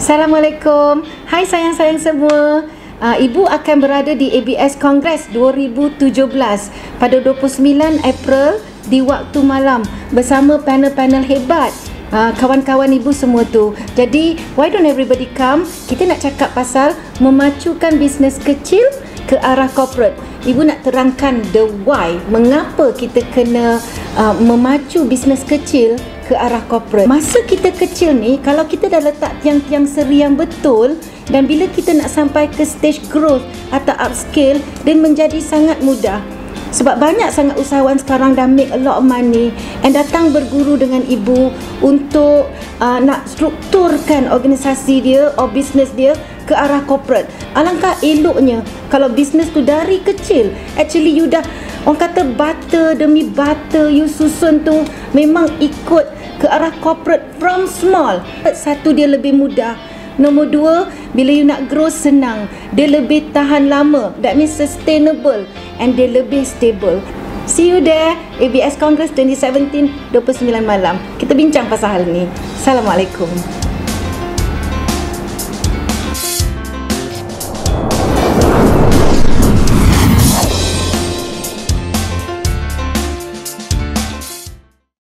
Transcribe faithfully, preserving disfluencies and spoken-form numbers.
Assalamualaikum. Hai sayang-sayang semua. Uh, Ibu akan berada di A B S Congress dua ribu tujuh belas pada dua puluh sembilan April di waktu malam bersama panel-panel hebat. Uh, kawan-kawan ibu semua tu. Jadi, why don't everybody come? Kita nak cakap pasal memacukan bisnes kecil ke arah corporate. Ibu nak terangkan the why, mengapa kita kena uh, memacu bisnes kecil ke arah corporate. Masa kita kecil ni, kalau kita dah letak tiang-tiang seri yang betul, dan bila kita nak sampai ke stage growth atau upscale, dan menjadi sangat mudah. Sebab banyak sangat usahawan sekarang dah make a lot of money and datang berguru dengan ibu untuk uh, nak strukturkan organisasi dia atau bisnes dia ke arah corporate. Alangkah eloknya kalau bisnes tu dari kecil, actually you dah, orang kata butter demi butter you susun tu memang ikut ke arah corporate from small. Satu, dia lebih mudah. Nombor dua, bila you nak grow senang. Dia lebih tahan lama. That means sustainable. And dia lebih stable. See you there, A B S Congress twenty seventeen, dua puluh sembilan malam. Kita bincang pasal hal ni. Assalamualaikum.